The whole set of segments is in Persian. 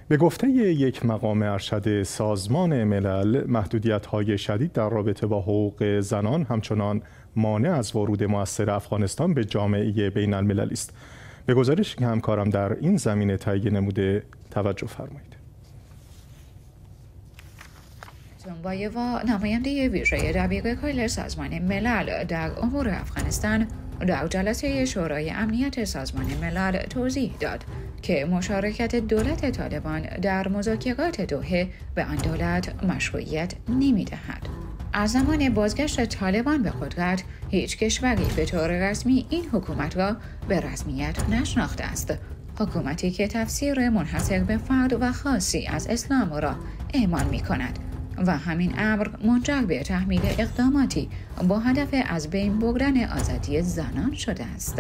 به گفته یک مقام ارشد سازمان ملل، محدودیت‌های شدید در رابطه با حقوق زنان همچنان مانع از ورود مؤثر افغانستان به جامعه بین المللی است. به گزارشی که همکارم در این زمینه تهیه نموده توجه فرمایید. تنبایوا، نماینده ویژه دبیر کل سازمان ملل در امور افغانستان، در جلسه شورای امنیت سازمان ملل توضیح داد که مشارکت دولت طالبان در مذاکرات دوحه به آن دولت مشروعیت نمی‌دهد. از زمان بازگشت طالبان به قدرت، هیچ کشوری به طور رسمی این حکومت را به رسمیت نشناخته است. حکومتی که تفسیر منحصر به فرد و خاصی از اسلام را اعمال می‌کند و همین امر منجر به تحمیل اقداماتی با هدف از بین بردن آزادی زنان شده است.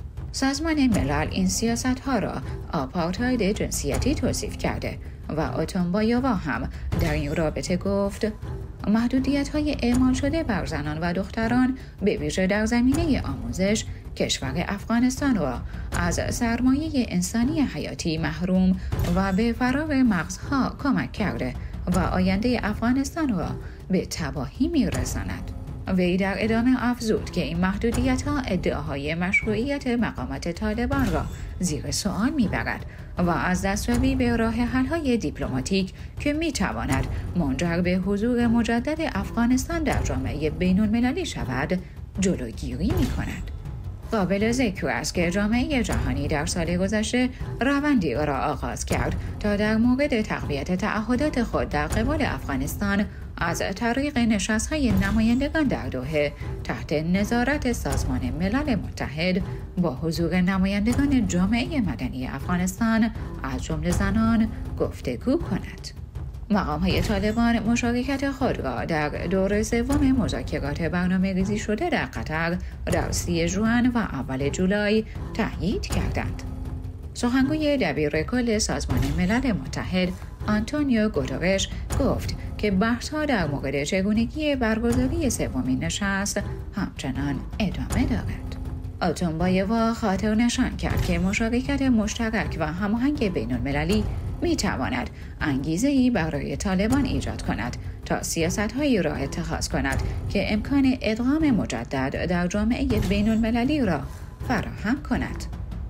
سازمان ملل این سیاست‌ها را آپارتاید جنسیتی توصیف کرده و اتنبایوا هم در این رابطه گفت محدودیت‌های اعمال شده بر زنان و دختران به ویژه در زمینه آموزش کشور افغانستان را از سرمایه انسانی حیاتی محروم و به فرار مغزها کمک کرده و آینده افغانستان را به تباهی می‌رساند. وی در ادامه افزود که این محدودیت‌ها ادعاهای مشروعیت مقامات طالبان را زیر سوال می‌برد و از دستیابی به راه حل‌های دیپلماتیک که می‌تواند منجر به حضور مجدد افغانستان در جامعه بین‌المللی شود جلوگیری می‌کند. قابل ذکر است که جامعه جهانی در سال گذشته روندی را آغاز کرد تا در مورد تقویت تعهدات خود در قبال افغانستان از طریق نشست‌های نمایندگان در دوحه تحت نظارت سازمان ملل متحد با حضور نمایندگان جامعه مدنی افغانستان از جمله زنان گفتگو کند. مقام‌های طالبان مشارکت خود را در دور سوم مذاکرات برنامه‌ریزی شده در قطر در 30 ژوئن و اول جولای تأیید کردند. سخنگوی دبیر کل سازمان ملل متحد آنتونیو گوترش گفت که بحث‌ها در مورد چگونگی برگزاری سومین نشست همچنان ادامه دارد. اتنبایوا خاطر نشان کرد که مشارکت مشترک و هماهنگ بین‌المللی می تواند انگیزه‌ای برای طالبان ایجاد کند تا سیاست‌هایی را اتخاذ کند که امکان ادغام مجدد در جامعه بین‌المللی را فراهم کند.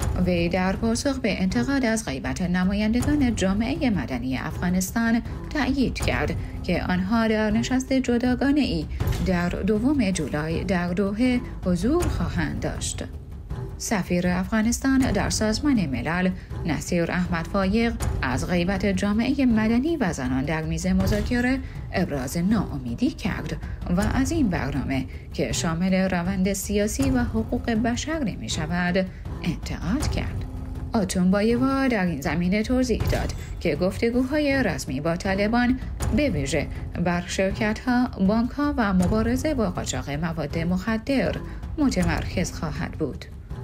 وی در پاسخ به انتقاد از غیبت نمایندگان جامعه مدنی افغانستان تأیید کرد که آنها در نشست جداگانه‌ای در 2 جولای در دوحه حضور خواهند داشت. سفیر افغانستان در سازمان ملل نصیر احمد فایق از غیبت جامعه مدنی و زنان در میز مذاکره ابراز ناامیدی کرد و از این برنامه که شامل روند سیاسی و حقوق بشر می شود انتقاد کرد. اتنبایوا در این زمینه توضیح داد که گفتگوهای رسمی با طالبان به ویژه بر شرکت‌ها، بانک‌ها و مبارزه با قاچاق مواد مخدر متمرکز خواهد بود.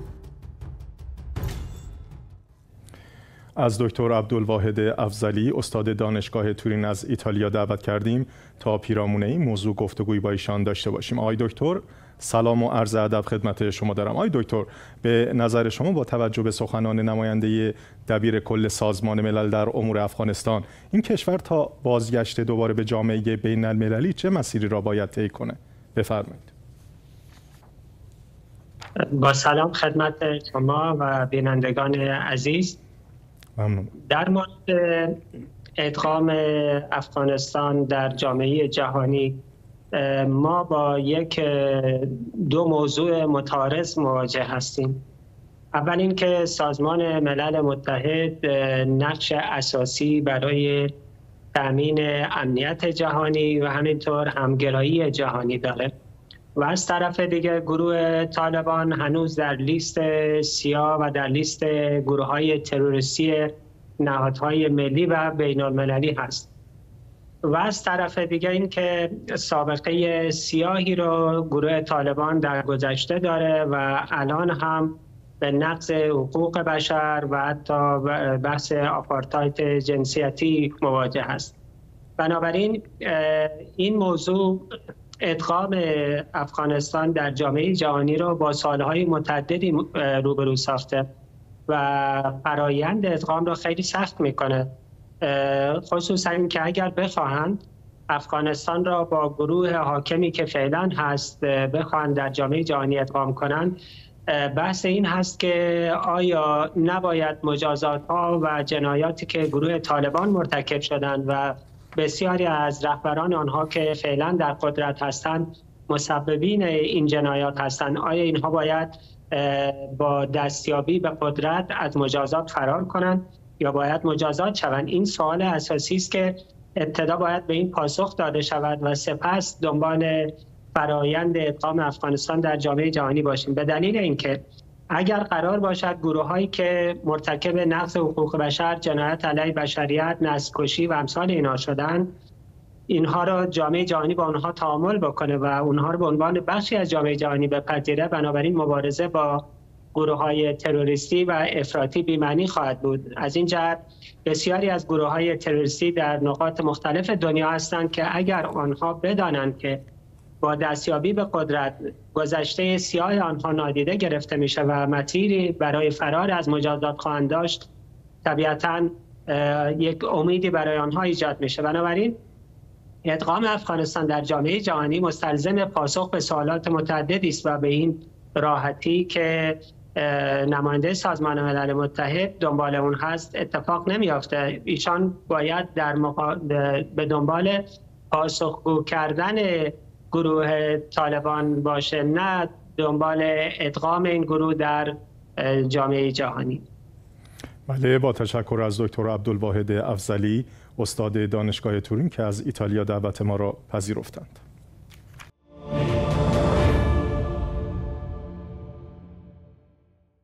از دکتر عبدالواحد افضلی استاد دانشگاه تورین از ایتالیا دعوت کردیم تا پیرامون این موضوع گفتگویی با ایشان داشته باشیم. آقای دکتر، سلام و عرض ادب خدمت شما دارم. آقای دکتر، به نظر شما با توجه به سخنان نماینده دبیر کل سازمان ملل در امور افغانستان، این کشور تا بازگشت دوباره به جامعه بین المللی چه مسیری را باید طی کنه؟ بفرمایید. با سلام خدمت شما و بینندگان عزیز. ممنون. در مورد ادغام افغانستان در جامعه جهانی ما با دو موضوع متعارض مواجه هستیم. اول اینکه سازمان ملل متحد نقش اساسی برای تأمین امنیت جهانی و همینطور همگرایی جهانی داره و از طرف دیگه گروه طالبان هنوز در لیست سیاه و در لیست گروه‌های تروریستی نهادهای ملی و بین‌المللی هست. و از طرف دیگه این که سابقه سیاهی رو گروه طالبان در گذشته داره و الان هم به نقض حقوق بشر و حتی بحث آپارتاید جنسیتی مواجه است. بنابراین این موضوع ادغام افغانستان در جامعه جهانی رو با سالهای متعددی روبرو ساخته و فرایند ادغام رو خیلی سخت میکنه خصوصا اینکه اگر بخواهند افغانستان را با گروه حاکمی که فعلا هست بخواهند در جامعه جهانی ادغام کنند، بحث این هست که آیا نباید مجازات ها و جنایاتی که گروه طالبان مرتکب شدند و بسیاری از رهبران آنها که فعلا در قدرت هستند مسببین این جنایات هستند، آیا اینها باید با دستیابی به قدرت از مجازات فرار کنند یا باید مجازات شوند؟ این سوال اساسی است که ابتدا باید به این پاسخ داده شود و سپس دنبال فرایند ادغام افغانستان در جامعه جهانی باشیم. به دلیل اینکه اگر قرار باشد گروه‌هایی که مرتکب نقض حقوق بشر، جنایت علیه بشریت، نسل‌کشی و امثال اینها شدن، اینها را جامعه جهانی با اونها تعامل بکنه و اونها را به عنوان بخشی از جامعه جهانی بپذیره، بنابراین مبارزه با گروه‌های تروریستی و افراطی بی‌معنی خواهد بود. از این جهت بسیاری از گروه‌های تروریستی در نقاط مختلف دنیا هستند که اگر آنها بدانند که با دستیابی به قدرت گذشته سیاه آنها نادیده گرفته میشه و مسیری برای فرار از مجازات خواهند داشت، طبیعتاً یک امیدی برای آنها ایجاد میشه. بنابراین ادغام افغانستان در جامعه جهانی مستلزم پاسخ به سوالات متعددی است و به این راحتی که نماینده سازمان ملل متحد دنبال اون هست اتفاق نمیافته. ایشان باید به دنبال پاسخگو کردن گروه طالبان باشه، نه دنبال ادغام این گروه در جامعه جهانی. بله، با تشکر از دکتر عبدالواحد افضلی، استاد دانشگاه تورین که از ایتالیا دعوت ما را پذیرفتند.